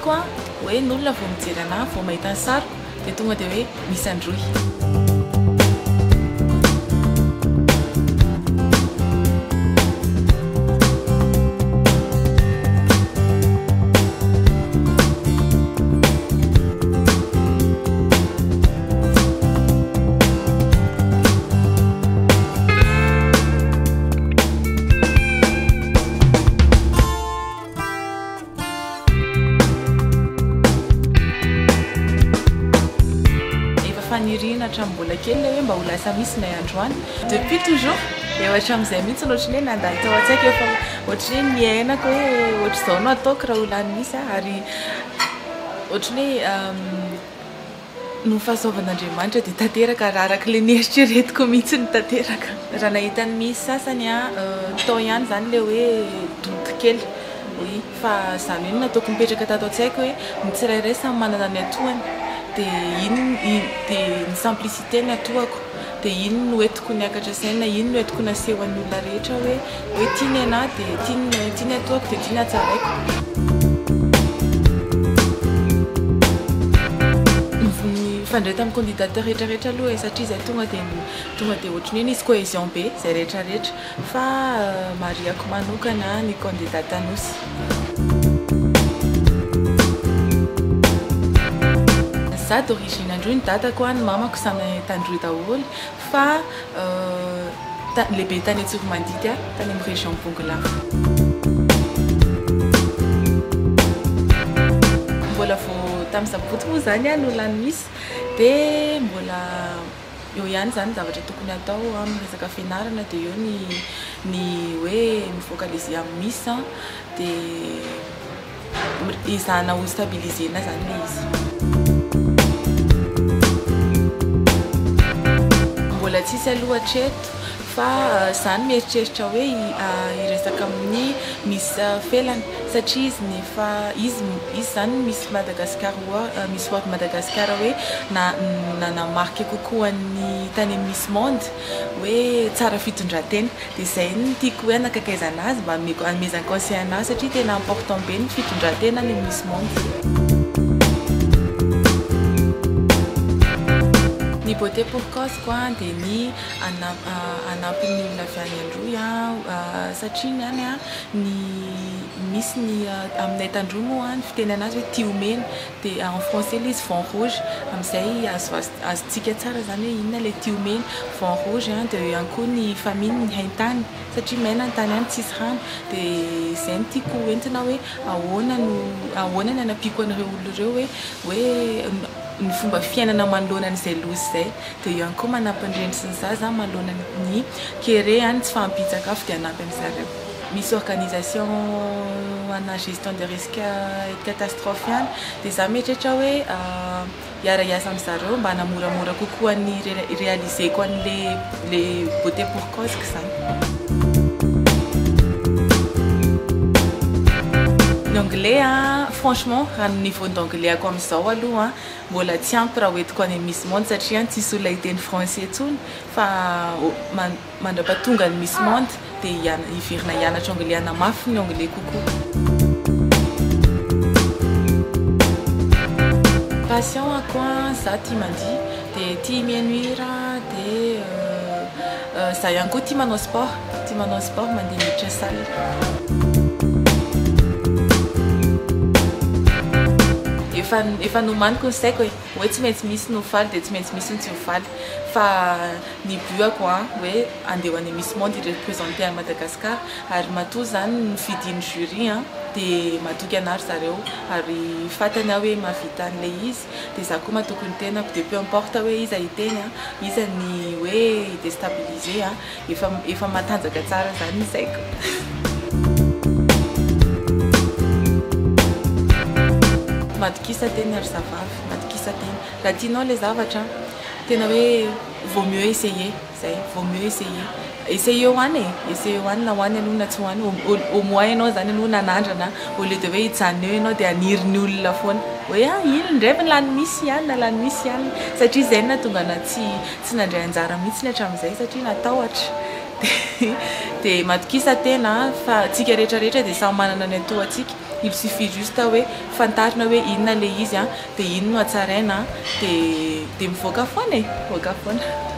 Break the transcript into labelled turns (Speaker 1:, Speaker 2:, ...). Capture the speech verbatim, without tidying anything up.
Speaker 1: hitako a hoe n'olona vao mijery anahy vao mahita ny sariko dia tonga dia hoe misy androy. Fanirina hatramin'ny mbola kely hoe mba ho lasa misy nay androany depuis toujours dia hatramin'izay mihitsy ohatran'ny hoe nandalo tao an-tsaiko fa ohatran'ny hoe miainako hoe ohatr'izao no ataoko raha olany misy ary ohatran'ny hoe no fahasoavan'Andriamanitra dia tanteraka raha araka ilay nieritreretiko mihitsy ny tanteraka. Raha nahita ny misy sasany a tao ihany zany ilay hoe doute kely oui fa zany hoe nataoko mipetraka tato an-tsaiko hoe ny tsirairay samy manana ny atoany. Dia iny dia ny simplicité ny atoako dia iny no entiko niakatra saina iny no entiko nasehoan'ny olona rehetra hoe hoe tiany anahy dia tiany tiany atoako dia tiany hatsaraiko. Mifandray tamin'ny candidateur rehetra rehetra aloha e satria izay tonga dia tonga dia ohatran'ny hoe nisy cohésion be izay rehetra rehetra fa mariako manokana ny candidate anosy. Za d'origine androy ny dadako a ny mamako samy tandroy daholo fa lehibe tany Antsovandidy a tany amin'ny région Bongolava. Mbola vao tamin'ny sabotsy moa zany a no lany misy dia mbola eo ihany zany zavatra tokony atao amin'ny resaka fianarana dia eo ny ny hoe mifocaliser amin'ny misy dia izahana ho stabilisena zany ilay izy. Mbola tsisy aloha hatreto fa zany mieritreritra hoe hiresaka amin'ny misy felany satria izy nefa izy izy zany misy Madagasikara misy voato Madagasikara hoe na nanamarika kokoa ny tany amin'ny Miss Monde hoe tsara fitondran-tena dia izay ny tiako hoe anakaikaizana azy mba hanomezana conseil anazy satria tena important be ny fitondran-tena ny Miss Monde. Ny beauté pour cause quoi dia ny anampy ny olona avy any androy satria niany a ny misy ny aminay tandroy moa ny fiteny anazy hoe tiomena dia en français ilay izy vent rouge amin'izay azontsika tsara zany hoe inona ilay tiomena vent rouge dia ihany koa ny famille ny haintany satria maina ny tany any tsisy rano dia izay no tiako entina hoe ahoana no ahoana ny anapiako an'ireo olona ireo hoe hoe ny fomba fiainana manoloana n'izay lozy izay dia ihany koa manampy ny reny sy ny zaza manoloana ny kere any tsy fahampitsakafo dia hanampy amin'izareo. Misy organisation ana gestion de risque et catastrophe ihany dia za mietrehitra hoe hiara-hiasa amin'izareo mba hanamoramora kokoa ny réaliseko an'ilay le beauté pour cause zany. L'anglais a franchement raha ny niveau d'anglais ako amin'izao aloha mbola tsy ampy raha hoentiko any Miss Monde satria tsisy olona hiteny français intsony fa mandrapatonga ny Miss Monde dia hiverina hianatra anglais anamafy ny anglais kokoa. Passion ako za tia mandihy dia tia mihaino dia za ihany koa tia manao sport tia manao sport mandeha miditra salle. Efa nomaniko ny saiko hoe tsy maintsy misy no faly dia tsy maintsy misy ny tsy ho faly fa ny buako hoe andeha ho any Miss Monde représenter à Madagascar ary matoa zany ny fidin'ny jury dia matoky anary zareo ary fatany hoe mahavita an'ilay izy dia za koa matoky ny tenako dia peu importe hoe iza hiteny iza ny hoe déstabiliser efa efa matanjaka tsara zany ny saiko. Madokisa teny ary zavavy madokisa teny raha tianao ilay zavatra tena hoe vaut mieux essayer zay vaut mieux essayer essayer hoany e essayer hoany na hoany aloha na tsy hoany au moins ianao zany aloha nanandrana au lieu de hoe hijanona eo ianao dia aniriny olona foana hoe ah ino indray fa lany misy ihany na lany misy ihany satria izay na tonga na tsy tsy nandray anjara mihitsy ny hatramin'izay satria natahotra dia madokisa tena fa tsika rehetra rehetra dia samy manana ny atao atsika il suffit juste hoe fantarina hoe inona le izy a dia iny no hatsaraina dia dia mivoaka foana e mivoaka foana